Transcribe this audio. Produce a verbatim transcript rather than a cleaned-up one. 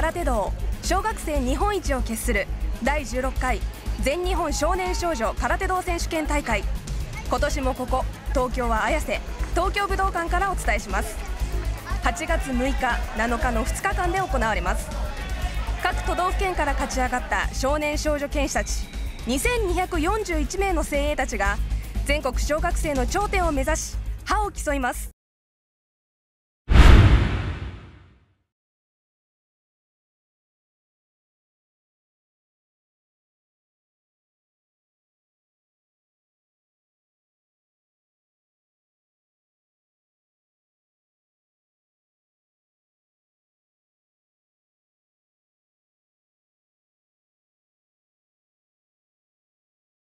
空手道小学生日本一を決するだいじゅうろっかい全日本少年少女空手道選手権大会、今年もここ東京は綾瀬東京武道館からお伝えします。はちがつむいか、なのかのふつかかんで行われます。各都道府県から勝ち上がった少年少女剣士たちにせんにひゃくよんじゅういちめいの精鋭たちが全国小学生の頂点を目指し覇を競います。